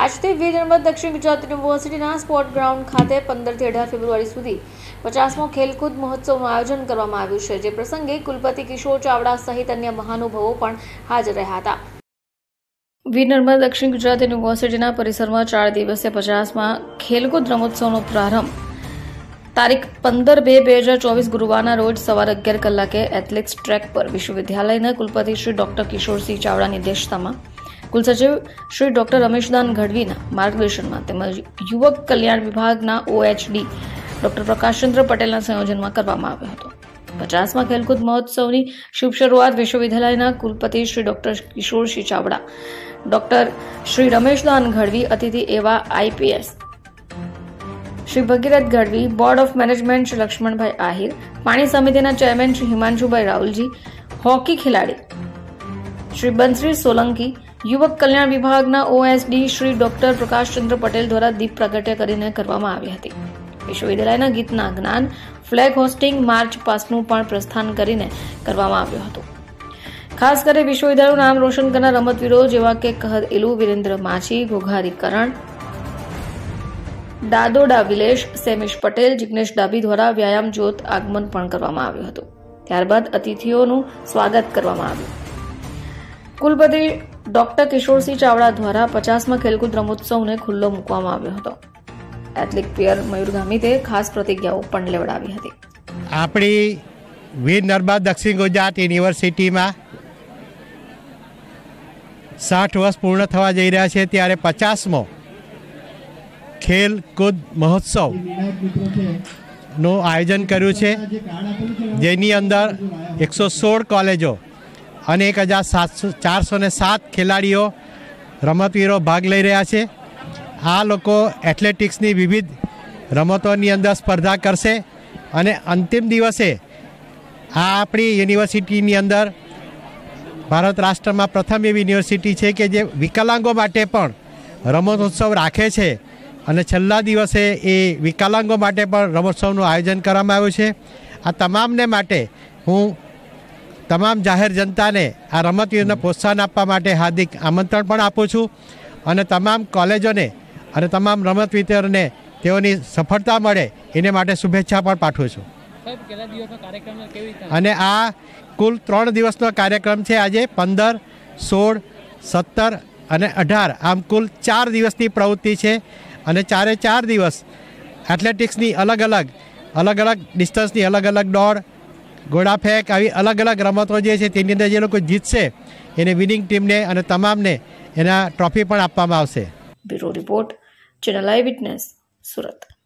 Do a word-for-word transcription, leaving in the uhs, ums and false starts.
આજથી વીર નર્મદ દક્ષિણ ગુજરાત યુનિવર્સિટીના સ્પોર્ટ ગ્રાઉન્ડ ખાતે પંદરથી અઢાર ફેબ્રુઆરી સુધી પચાસમો ખેલકૂદ મહોત્સવનું આયોજન કરવામાં આવ્યું છે, જે પ્રસંગે કુલપતિ કિશોર ચાવડા સહિત અન્ય મહાનુભાવો પણ હાજર રહ્યા હતા। વીર નર્મદ દક્ષિણ ગુજરાત યુનિવર્સિટીના પરિસરમાં ચાર દિવસીય પચાસમાં ખેલકૂદ રમોત્સવનો પ્રારંભ તારીખ પંદર બે બે હજાર ચોવીસ ગુરુવારના રોજ સવારે અગિયાર કલાકે એથ્લેટિક્સ ટ્રેક પર વિશ્વવિદ્યાલયના કુલપતિ શ્રી ડોક્ટર કિશોરસિંહ ચાવડાની અધ્યક્ષતામાં કુલસચિવ શ્રી ડોક્ટર રમેશદાન ગઢવીના માર્ગદર્શનમાં તેમજ યુવક કલ્યાણ વિભાગના ઓએચડી ડોક્ટર પ્રકાશચંદ્ર પટેલના સંયોજનમાં કરવામાં આવ્યો હતો। પચાસમાં ખેલકૂદ મહોત્સવની શુભ શરૂઆત વિશ્વવિદ્યાલયના કુલપતિ શ્રી ડોક્ટર કિશોરસિંહ ચાવડા, ડોક્ટર શ્રી રમેશદાન ગઢવી, અતિથિ એવા IPS Shri Bhagirath Gadhvi, board of management Shri Laxmanbhai Ahir, પાણી સમિતિના ચેરમેન શ્રી હિમાંશુભાઈ રાહુલજી, હોકી ખેલાડી શ્રી બંસરી સોલંકી, યુવક કલ્યાણ વિભાગના ઓએસડી શ્રી ડોક્ટર પ્રકાશચંદ્ર પટેલ દ્વારા દીપ પ્રાગટ્ય કરીને કરવામાં આવી હતી। વિશ્વવિદ્યાલયના ગીતના જ્ઞાન, ફ્લેગ હોસ્ટિંગ, માર્ચ પાસ્ટનું પણ પ્રસ્થાન કરીને કરવામાં આવ્યું હતું। ખાસ કરી વિશ્વવિદ્યાલયનું નામ રોશન કરનાર રમતવીરો જેવા કે કહદ એલુ, વિરેન્દ્ર માછી, ઘોઘારી કરણ, દાદોડા વિલેશ, સેમિશ પટેલ, જિગ્નેશ ડાભી દ્વારા વ્યાયામ જ્યોત આગમન પણ કરવામાં આવ્યું હતું। ત્યારબાદ અતિથિઓનું સ્વાગત કરવામાં આવ્યું। કુલપતિ ડોક્ટર કિશોરસિંહ ચાવડા દ્વારા પચાસમાં ખેલકૂદ રમોત્સવને ખુલ્લો મૂકવામાં આવ્યો હતો। એથ્લેટિક પ્લેયર મયુર ગામિતે ખાસ પ્રતિજ્ઞાઓ પણ લેવડાવી હતી। આપણી વીર નર્મદ દક્ષિણ ગુજરાત યુનિવર્સિટીમાં સાઠ વર્ષ પૂર્ણ થવા જઈ રહ્યા છે, ત્યારે પચાસમો ખેલકૂદ મહોત્સવનું આયોજન કર્યું છે, જેની અંદર એકસો સોળ કોલેજો અને એક હજાર સાતસો ચારસો ને સાત ખેલાડીઓ રમતવીરો ભાગ લઈ રહ્યા છે। આ લોકો એથ્લેટિક્સની વિવિધ રમતોની અંદર સ્પર્ધા કરશે અને અંતિમ દિવસે આ આપણી યુનિવર્સિટીની અંદર ભારત રાષ્ટ્રમાં પ્રથમ એવી યુનિવર્સિટી છે કે જે વિકલાંગો માટે પણ રમતોત્સવ રાખે છે અને છેલ્લા દિવસે એ વિકલાંગો માટે પણ રમોત્સવનું આયોજન કરવામાં આવ્યું છે। આ તમામને માટે હું તમામ જાહેર જનતાને આ રમતવીરોને પ્રોત્સાહન આપવા માટે હાર્દિક આમંત્રણ પણ આપું છું અને તમામ કોલેજોને અને તમામ રમતવીરોને તેઓની સફળતા મળે એને માટે શુભેચ્છા પણ પાઠવું છું। અને આ કુલ ત્રણ દિવસનો કાર્યક્રમ છે। આજે પંદર, સોળ, સત્તર અને અઢાર, આમ કુલ ચાર દિવસની પ્રવૃત્તિ છે અને ચારે ચાર દિવસ એથ્લેટિક્સની અલગ અલગ અલગ અલગ ડિસ્ટન્સની અલગ અલગ દોડ, ઘોડા ફેંક, આવી અલગ અલગ રમતો જે છે તેની અંદર જે લોકો જીતશે એને વિનિંગ ટીમને અને તમામને એના ટ્રોફી પણ આપવામાં આવશે। Bureau report, channel eye witness, Surat.